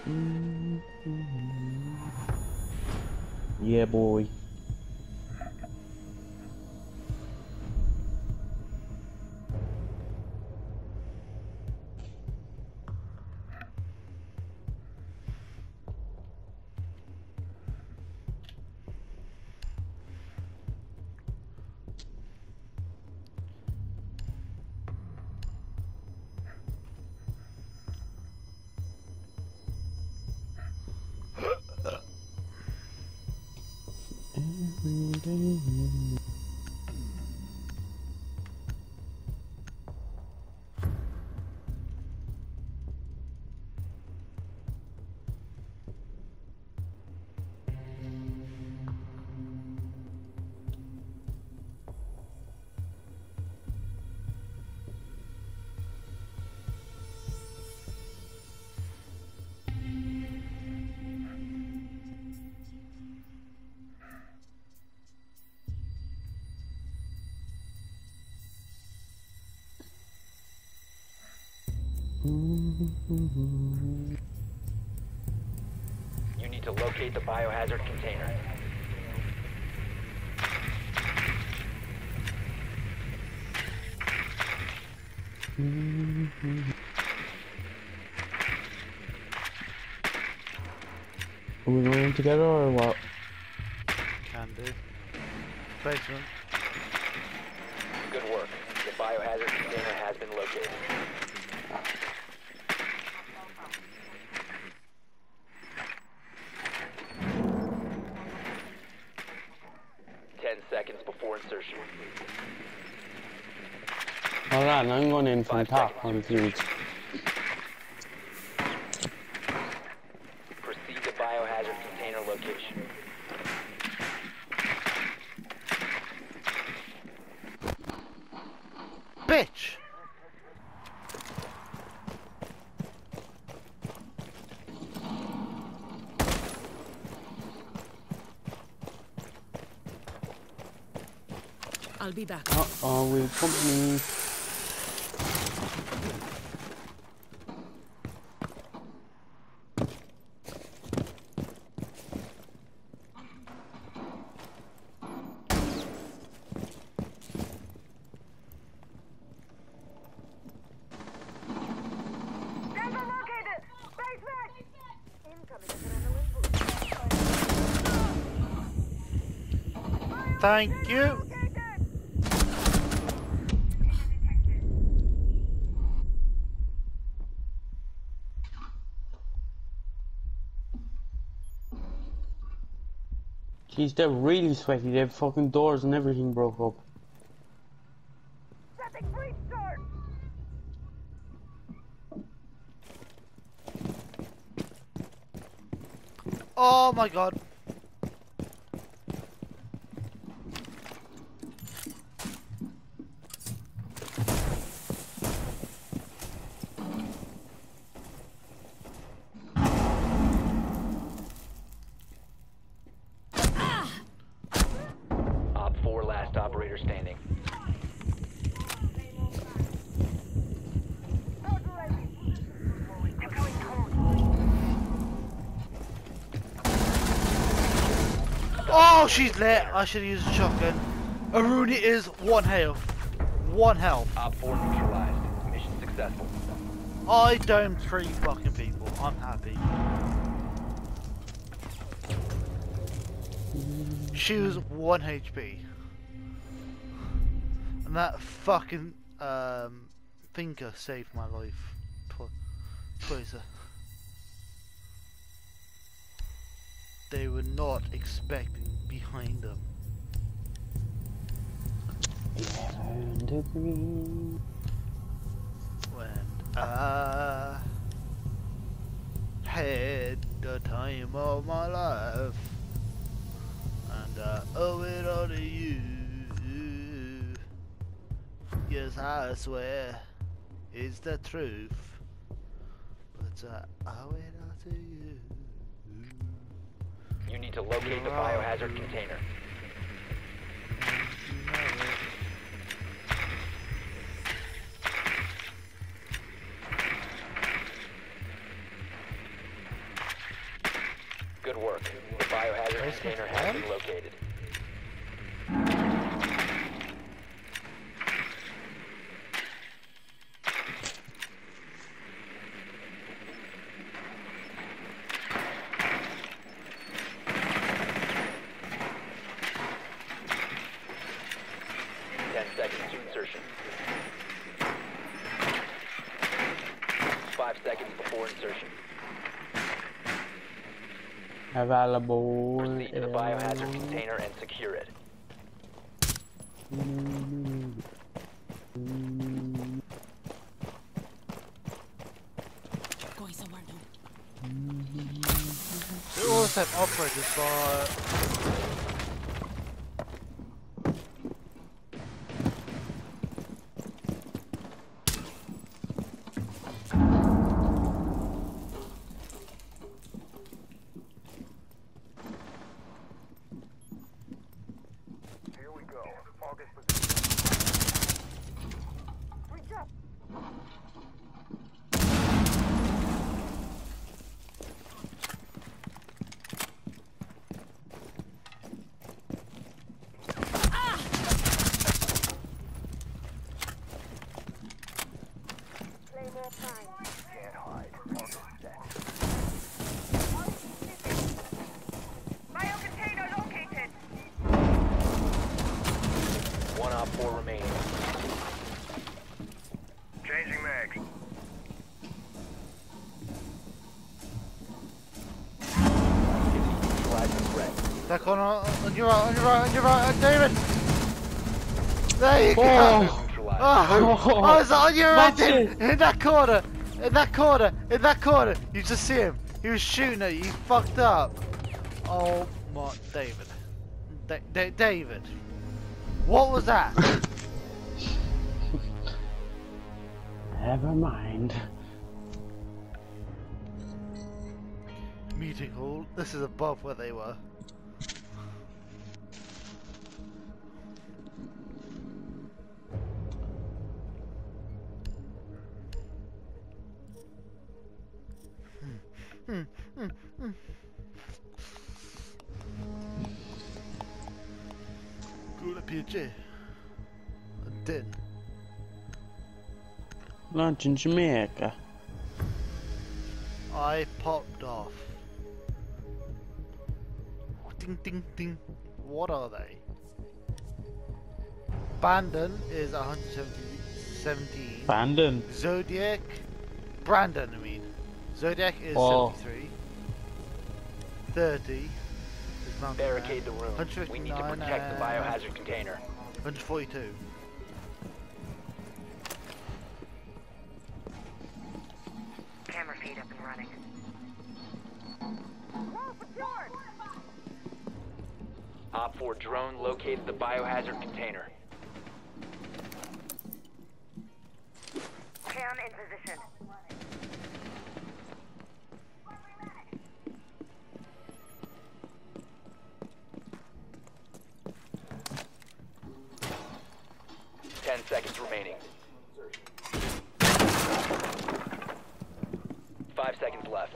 Yeah, boy. Every day. You need to locate the biohazard container. Are we going together or what? Can do. Basement. Good work. The biohazard container has been located. Seconds before insertion. Alright, now I'm going in from 5 top seconds. on the fuse. Proceed to biohazard container location. Bitch! I'll be back. Uh-oh, we've company. Thank you! Jeez, they're really sweaty. They have fucking doors and everything broke up. Oh my god. Op 4 last operator standing. Oh, she's lit. I should have used a shotgun. Aruni is 1 health. 1 health. Op 4 neutralized. Mission successful. I domed 3 fucking people. I'm happy. She was 1 HP. And that fucking thinker saved my life. Twice. They were not expecting behind them. 11 degrees. When I had the time of my life, and I owe it all to you. Yes, I swear it's the truth, but I owe it all to you. You need to locate the biohazard container. Biohazard container has been located. Insertion. 5 seconds before insertion. Available. Proceed to the biohazard container and secure it. Going somewhere new. They always have operators for. Biocontainer located. 1 op 4 remaining. Changing mags. Neutralize the threat. Back on your right, on your right, on your right, David! There you go! Neutralize. Oh, I was on your right, That's David! In that corner! In that corner! In that corner! You just see him! He was shooting at you, he fucked up! Oh my, David. David! What was that? Never mind. Meeting hall. This is above where they were. Good PG. And then. Lunch in Jamaica. I popped off. Ding ding ding. What are they? Bandon is 117. Bandon. Zodiac. Brandon, I mean. Zodiac is Oh. 73. 30 is Mountain Barricade the Man. room. We need to 159 protect the and biohazard container. 142. Camera feed up and running. Op 4 drone located the biohazard container. Cam in position. Ten seconds remaining. 5 seconds left.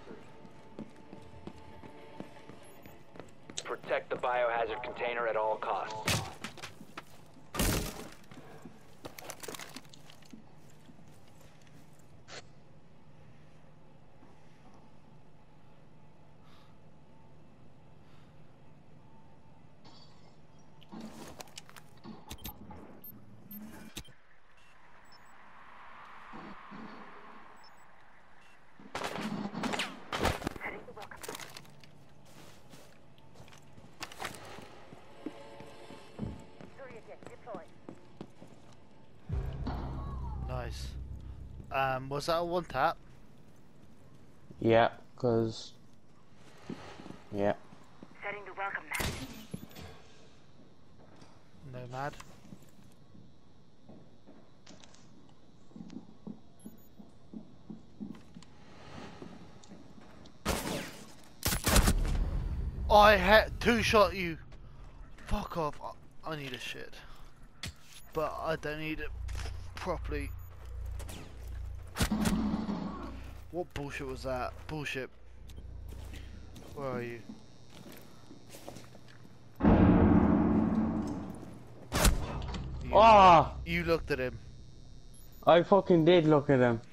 Protect the biohazard container at all costs. Nice. Was that a one tap? Yeah, cause. Yeah. Setting the welcome mat. Nomad. I had two-shot you. Fuck off. I need a shit. But I don't need it properly. What bullshit was that? Bullshit. Where are you? Ah! You looked at him. I fucking did look at him.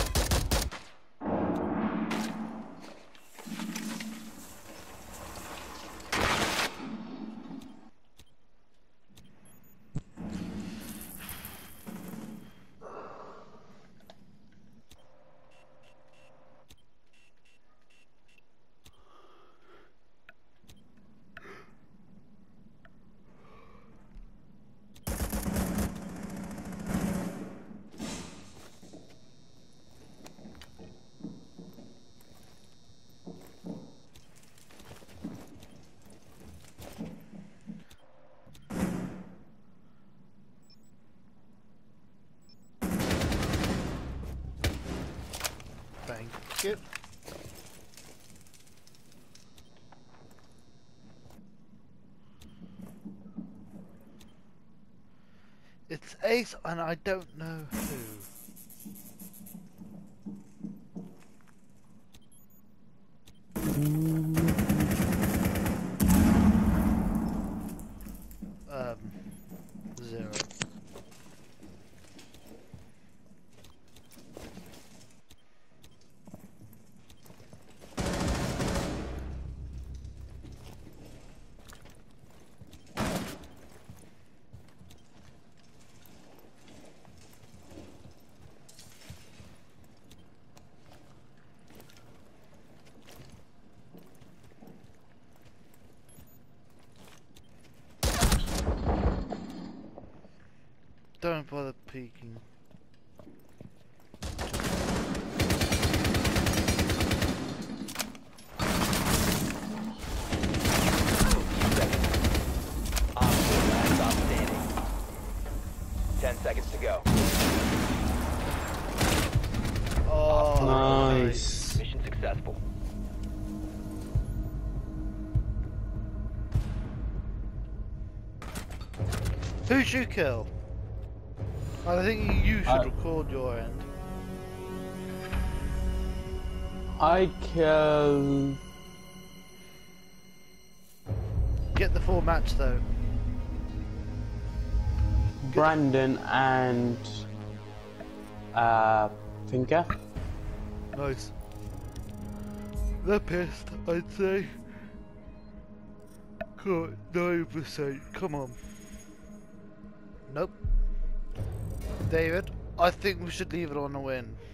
Thank you. It's Ace, and I don't know who. Zero. Don't bother peeking. Stop standing. 10 seconds to go. Oh, Nice. Mission successful. Who'd you kill? I think you should I- record your end. I killed. Get the full match though. Brandon and Finka. Nice. They're pissed, I'd say. God, 9%. Come on. Nope. David, I think we should leave it on a win.